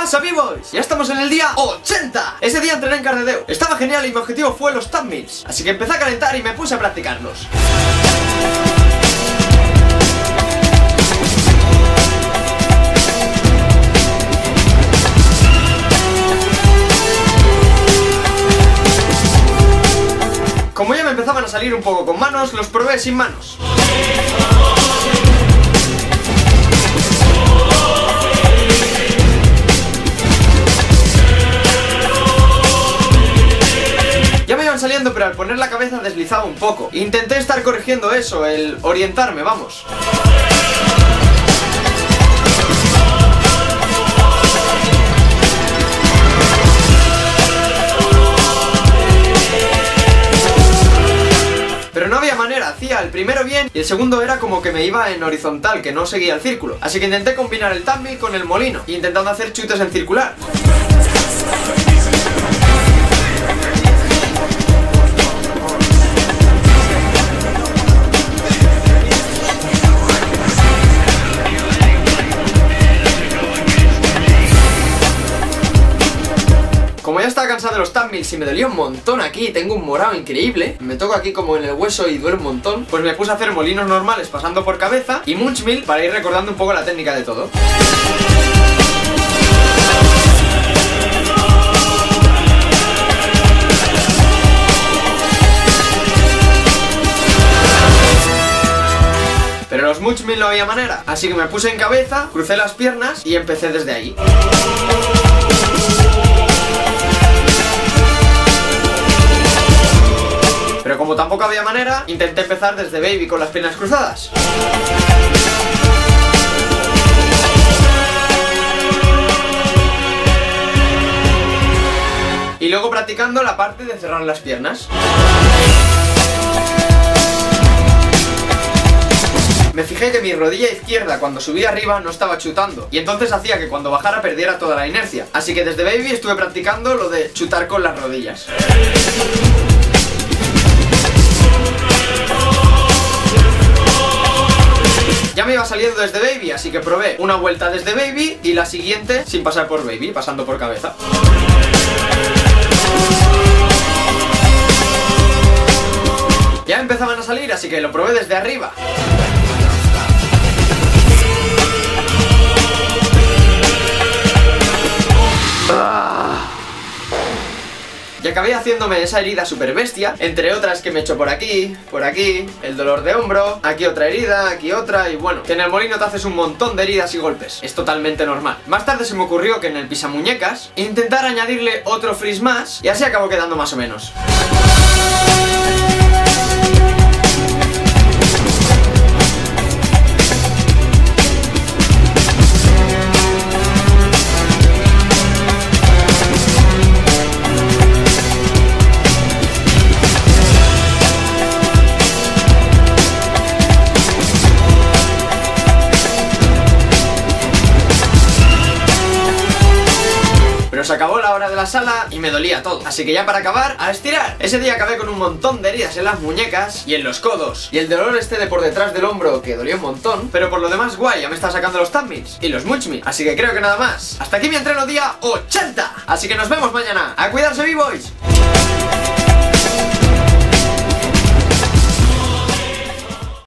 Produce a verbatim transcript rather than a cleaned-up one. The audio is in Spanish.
pasa, B-Boys? Ya estamos en el día ochenta. Ese día entrené en Cardedeu. Estaba genial y mi objetivo fue los Tap Mills. Así que empecé a calentar y me puse a practicarlos. Como ya me empezaban a salir un poco con manos, los probé sin manos. Ya me iban saliendo, pero al poner la cabeza deslizaba un poco. Intenté estar corrigiendo eso, el orientarme, vamos. Pero no había manera, hacía el primero bien y el segundo era como que me iba en horizontal, que no seguía el círculo. Así que intenté combinar el Tap Mill con el molino, intentando hacer chutes en circular. Como ya estaba cansado de los Tap Mills y me dolía un montón aquí, tengo un morado increíble, me toco aquí como en el hueso y duele un montón, pues me puse a hacer molinos normales pasando por cabeza y Munch Mill para ir recordando un poco la técnica de todo. Pero los Munch Mill no había manera, así que me puse en cabeza, crucé las piernas y empecé desde ahí. Pero como tampoco había manera, intenté empezar desde baby con las piernas cruzadas. Y luego practicando la parte de cerrar las piernas. Me fijé que mi rodilla izquierda cuando subía arriba no estaba chutando, y entonces hacía que cuando bajara perdiera toda la inercia. Así que desde baby estuve practicando lo de chutar con las rodillas. Ya me iba saliendo desde baby, así que probé una vuelta desde baby y la siguiente sin pasar por baby, pasando por cabeza. Ya empezaban a salir, así que lo probé desde arriba. Y acabé haciéndome esa herida super bestia, entre otras que me he hecho por aquí, por aquí, el dolor de hombro, aquí otra herida, aquí otra, y bueno, que en el molino te haces un montón de heridas y golpes, es totalmente normal. Más tarde se me ocurrió que en el pisamuñecas intentar añadirle otro freeze más, y así acabó quedando más o menos. Pero se acabó la hora de la sala y me dolía todo. Así que ya para acabar, a estirar. Ese día acabé con un montón de heridas en las muñecas y en los codos. Y el dolor este de por detrás del hombro, que dolía un montón. Pero por lo demás guay, ya me está sacando los Tap Mills y los Munch Mill. Así que creo que nada más. Hasta aquí mi entreno día ochenta. Así que nos vemos mañana. A cuidarse, B-Boys.